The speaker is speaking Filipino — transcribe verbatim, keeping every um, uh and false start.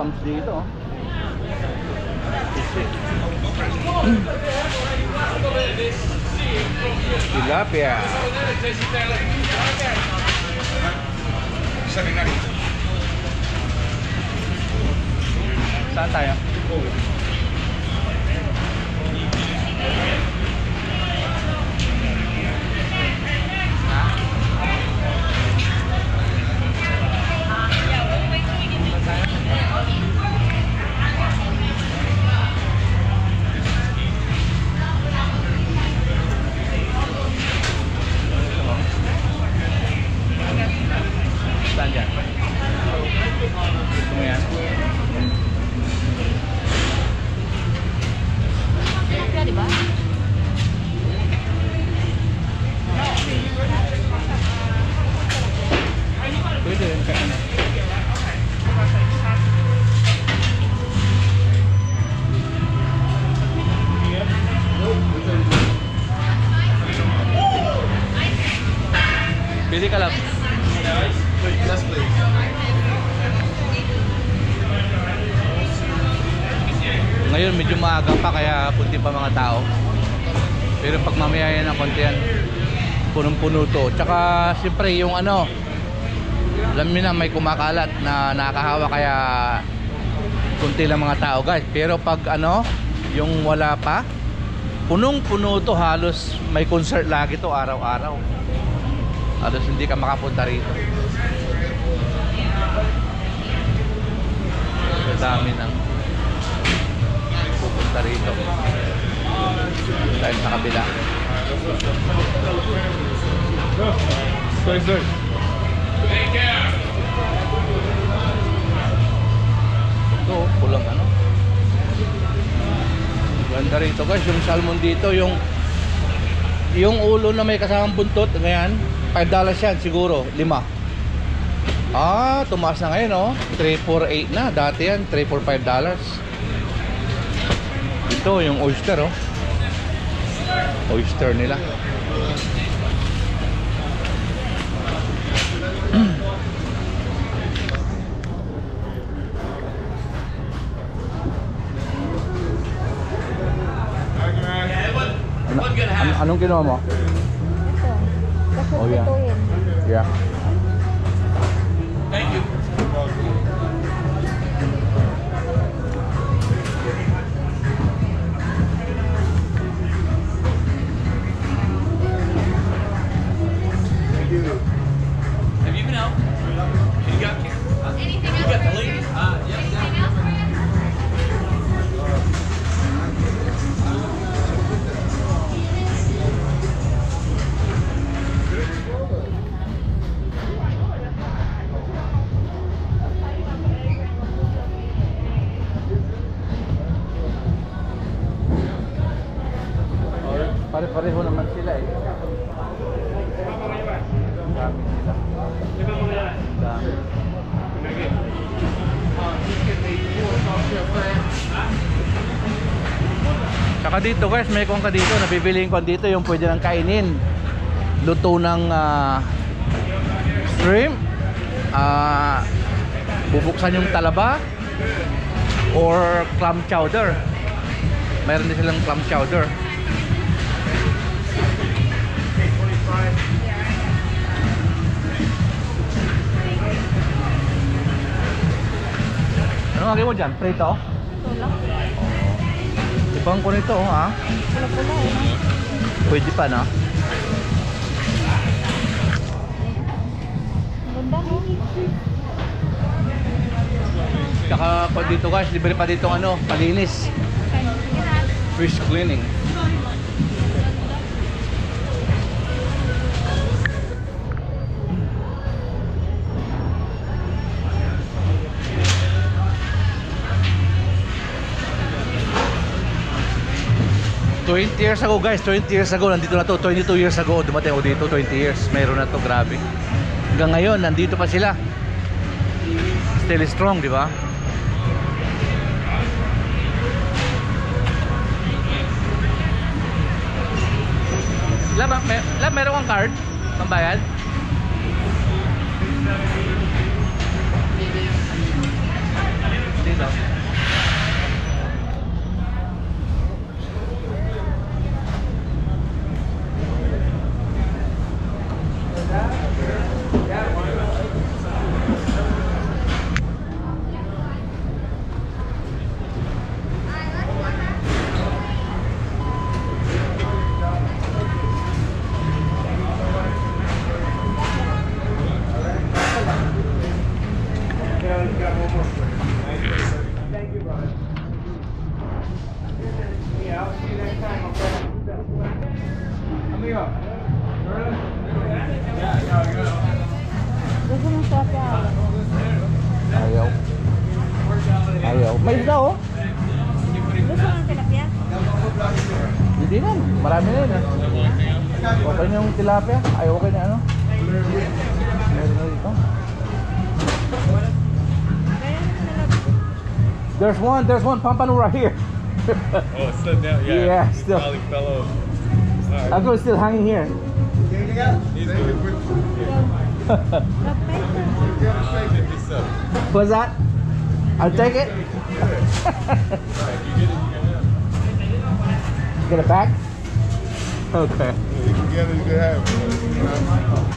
clams dito. Tilapia. Saan tayo? Saan dyan? Gusto mo yan? Tilapia, di ba? Pwede rin ka ano. Pili ka lang. Yes, please. Ngayon medyo maaga pa kaya punti pa mga tao. Pero pag mamaya yan ng konti yan, punong-puno to. Tsaka siyempre yung ano, alam niyo na may kumakalat na nakakahawa kaya kunti lang mga tao guys. Pero pag ano, yung wala pa, punong-puno to, halos may concert lagi to araw-araw. Halos hindi ka makapunta rito. Dami nang pupunta rito. Dahil sa kabila. Sorry, sorry. Ito, pulang ano. Ganda rito guys, yung salmon dito, yung yung ulo na may kasamang buntot, ngayon five dollars yan siguro, lima. Ah, tumaas na ngayon oh. three four eight na, dati yan three four five dollars. Ito yung oyster oh. Oyster nila. An anong ginawa mo? Ito. Kasi Oh, yeah. ituin. Yeah. Thank you. Have you been out? You got anything else? You got the ladies? Uh, yeah. Anything else? Pare-pareho naman sila eh. Dami sila. Dami. Saka dito guys, may kung ka dito, nabibiliin ko dito yung pwede nang kainin. Luto ng uh, shrimp, uh, bubuksan yung talaba, or clam chowder. Mayroon din silang clam chowder. Ano lagi mo dyan? Prito? Ito lang. Ibang ko nito oh ha? Pula-pula eh. Pwede pa na? Ganda mo. Tsaka pa dito guys, libre pa dito ano, palinis. Fish cleaning. twenty years ago guys, twenty years ago nandito na to, twenty-two years ago dumating ako dito, twenty years, mayroon na to, grabe. Hanggang ngayon nandito pa sila. Still strong, di ba? Lab, mer lab, meron kang card? Pambayad? Dito. May isda oh. Gusto mo ng tilapia? Hindi na. Marami na yun eh. Okay na yung tilapia. Ay okay na ano. Meron na dito. Kaya na lang. There's one, there's one pampano right here. Oh, it's still down. Yeah. Yeah, He still. probably fell over. All right. Uncle is still hanging here. He's good. fifty-seven. What's that? I'll take it. Get it back? Okay. You can get it, you can have it.